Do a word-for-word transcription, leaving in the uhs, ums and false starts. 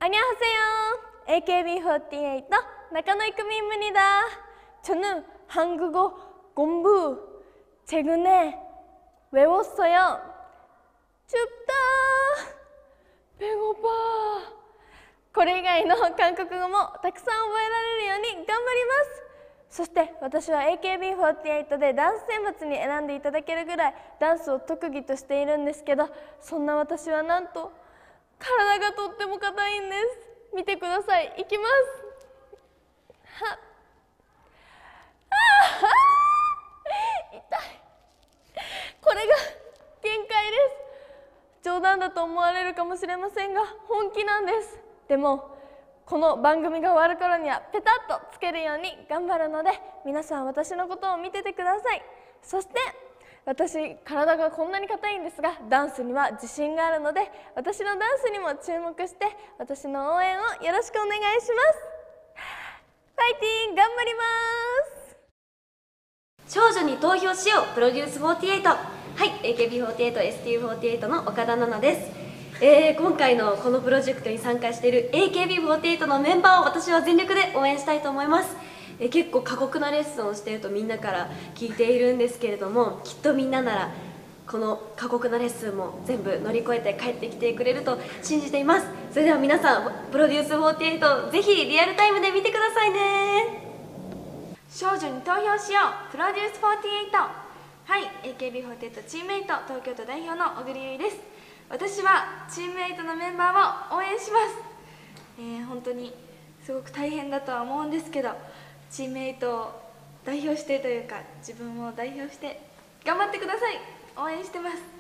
안녕하세요. 에이케이비사십팔 나카노 이크민입니다. 저는 한국어 공부 최근에 외웠어요. 춥다. 배고파. これ以外の韓国語もたくさん覚えられるように頑張ります。そして私は エーケービーフォーティーエイト でダンス選抜に選んでいただけるぐらいダンスを特技としているんですけど、そんな私はなんと体がとっても硬いんです。見てください。いきます。はっ、あー痛い。これが限界です。冗談だと思われるかもしれませんが本気なんです。でもこの番組が終わる頃にはペタッとつけるように頑張るので、皆さん私のことを見ててください。そして私体がこんなに硬いんですがダンスには自信があるので、私のダンスにも注目して私の応援をよろしくお願いします。ファイティン頑張ります。 少女に投票しようプロデュースフォーティーエイト、はい エーケービーフォーティーエイトエスティーフォーティーエイト の岡田奈々です。えー、今回のこのプロジェクトに参加している エーケービーフォーティーエイト のメンバーを私は全力で応援したいと思います。えー、結構過酷なレッスンをしているとみんなから聞いているんですけれども、きっとみんなならこの過酷なレッスンも全部乗り越えて帰ってきてくれると信じています。それでは皆さんプロデュースフォーティーエイトぜひリアルタイムで見てくださいね。 少女に投票しようプロデュースフォーティーエイト、はい エーケービーフォーティーエイト チームメイト東京都代表の小栗優衣です。私はチームメイトのメンバーを応援します。えー、本当にすごく大変だとは思うんですけど、チームメイトを代表してというか自分を代表して頑張ってください。応援してます。